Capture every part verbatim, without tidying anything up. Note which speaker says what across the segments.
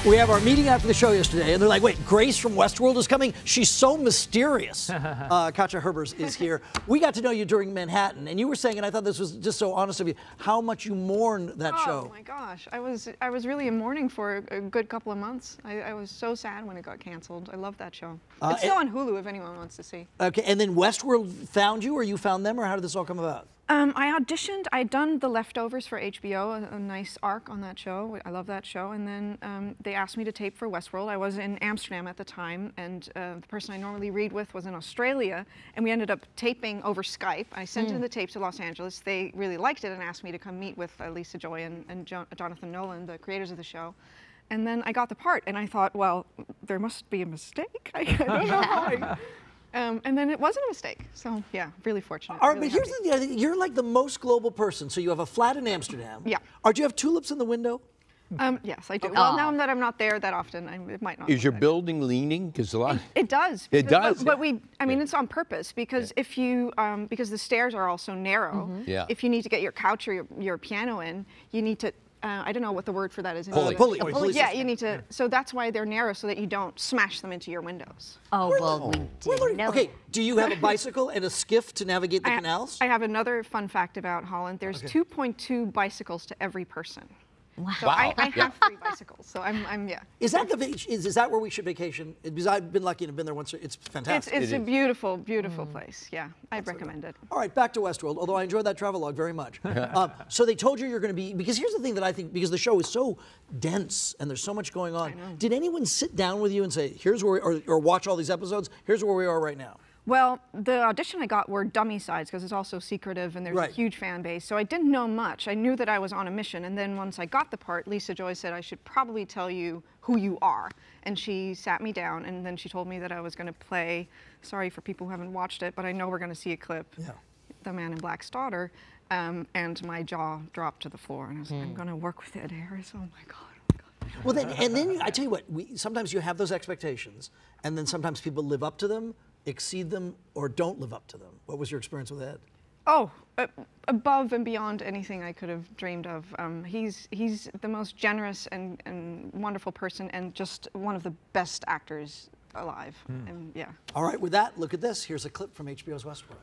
Speaker 1: We have our meeting after the show yesterday, and they're like, wait, Grace from Westworld is coming? She's so mysterious. uh, Katja Herbers is here. We got to know you during Manhattan, and you were saying, and I thought this was just so honest of you, how much you mourned that
Speaker 2: oh,
Speaker 1: show.
Speaker 2: Oh my gosh, I was I was really in mourning for a, a good couple of months. I, I was so sad when it got canceled. I love that show.
Speaker 1: Uh,
Speaker 2: it's still on Hulu if anyone wants to see.
Speaker 1: Okay, and then Westworld found you, or you found them, or how did this all come about?
Speaker 2: Um, I auditioned. I'd done The Leftovers for H B O, a, a nice arc on that show. I love that show. And then um, they asked me to tape for Westworld. I was in Amsterdam at the time, and uh, the person I normally read with was in Australia, and we ended up taping over Skype. I sent mm. in the tape to Los Angeles. They really liked it and asked me to come meet with uh, Lisa Joy and, and jo Jonathan Nolan, the creators of the show. And then I got the part, and I thought, well, there must be a mistake. I, I don't know how I... Um, and then it wasn't a mistake. So yeah, really fortunate.
Speaker 1: All right,
Speaker 2: really
Speaker 1: but here's
Speaker 2: happy.
Speaker 1: the thing, you're like the most global person. So you have a flat in Amsterdam.
Speaker 2: Yeah.
Speaker 1: Or do you have tulips in the window?
Speaker 2: Um, yes, I do.
Speaker 1: Okay.
Speaker 2: Well, now that I'm not there that often, I, it might not.
Speaker 3: Is your
Speaker 2: that
Speaker 3: building leaning? Because a lot.
Speaker 2: It, it does.
Speaker 3: It
Speaker 2: because,
Speaker 3: does.
Speaker 2: But, but we, I mean,
Speaker 3: yeah.
Speaker 2: it's on purpose because yeah. if you, um, because the stairs are all so narrow.
Speaker 3: Mm-hmm. Yeah.
Speaker 2: If you need to get your couch or your, your piano in, you need to. Uh, I don't know what the word for that is. In
Speaker 1: Pulley.
Speaker 2: English.
Speaker 1: Pulley.
Speaker 2: A pulley. Yeah, you need to. So that's why they're narrow, so that you don't smash them into your windows.
Speaker 4: Oh, well, we didn't know.
Speaker 1: Okay, do you have a bicycle and a skiff to navigate the
Speaker 2: I,
Speaker 1: canals?
Speaker 2: I have another fun fact about Holland. There's
Speaker 1: okay.
Speaker 2: two point two bicycles to every person.
Speaker 4: Wow.
Speaker 2: So
Speaker 3: wow.
Speaker 2: I, I have three bicycles, so I'm, I'm yeah.
Speaker 1: Is that the is, is that where we should vacation? Because I've been lucky and have been there once. It's fantastic.
Speaker 2: It's, it's
Speaker 3: it
Speaker 2: a
Speaker 3: is.
Speaker 2: beautiful, beautiful mm. place. Yeah, I'd
Speaker 1: That's
Speaker 2: recommend it.
Speaker 1: All right, back to Westworld, although I enjoyed that travelogue very much. um, so they told you you're going to be, because here's the thing that I think, because the show is so dense and there's so much going on, did anyone sit down with you and say, here's where we, or, or watch all these episodes, here's where we are right now?
Speaker 2: Well, the audition I got were dummy sides because it's also secretive and there's
Speaker 1: right.
Speaker 2: a huge fan base. So I didn't know much. I knew that I was on a mission. And then once I got the part, Lisa Joy said, I should probably tell you who you are. And she sat me down and then she told me that I was going to play, sorry for people who haven't watched it, but I know we're going to see a clip,
Speaker 1: yeah.
Speaker 2: The Man in Black's daughter. Um, and my jaw dropped to the floor. And I was like, mm. I'm going to work with Ed Harris. Oh, my God.
Speaker 1: Well, then, and then I tell you what, we, sometimes you have those expectations, and then sometimes people live up to them, exceed them, or don't live up to them. What was your experience with Ed?
Speaker 2: Oh, uh, above and beyond anything I could have dreamed of. Um, he's he's the most generous and, and wonderful person, and just one of the best actors alive. Mm. And yeah.
Speaker 1: All right, with that, look at this. Here's a clip from H B O's Westworld.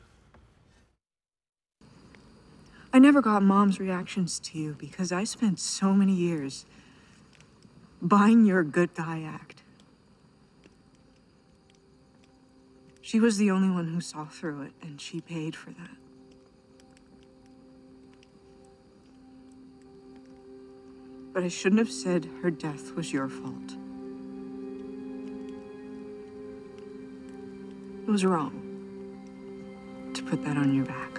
Speaker 5: I never got Mom's reactions to you because I spent so many years buying your good guy act. She was the only one who saw through it, and she paid for that. But I shouldn't have said her death was your fault. It was wrong to put that on your back.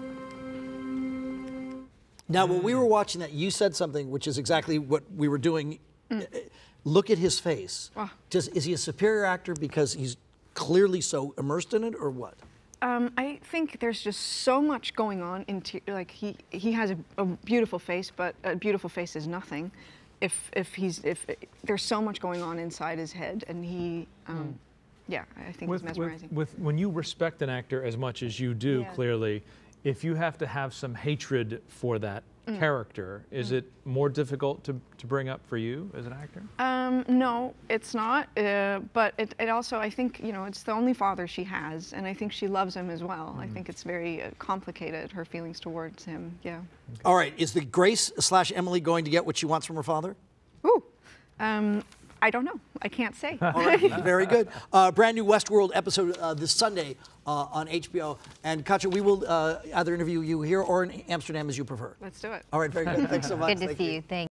Speaker 1: Now, when we were watching that, you said something which is exactly what we were doing. Mm. Look at his face. Oh. Does, is he a superior actor because he's clearly so immersed in it, or what?
Speaker 2: Um, I think there's just so much going on. Into like he he has a, a beautiful face, but a beautiful face is nothing. If if he's if there's so much going on inside his head, and he, um, mm. yeah, I think
Speaker 6: with,
Speaker 2: he's mesmerizing.
Speaker 6: With, with when you respect an actor as much as you do, yeah. clearly, if you have to have some hatred for that mm. character, is mm. it more difficult to, to bring up for you as an actor?
Speaker 2: Um, no, it's not. Uh, but it, it also, I think, you know, it's the only father she has, and I think she loves him as well. Mm. I think it's very uh, complicated, her feelings towards him. Yeah.
Speaker 1: Okay. All right. Is the Grace slash Emily going to get what she wants from her father?
Speaker 2: Ooh. Um, I don't know. I can't say.
Speaker 1: All right, very good. Uh, brand new Westworld episode uh, this Sunday uh, on H B O. And Katja, we will uh, either interview you here or in Amsterdam as you prefer.
Speaker 2: Let's do it.
Speaker 1: All right, very good. Thanks so much.
Speaker 4: Good to
Speaker 1: Thank
Speaker 4: see
Speaker 1: you.
Speaker 4: you. Thanks.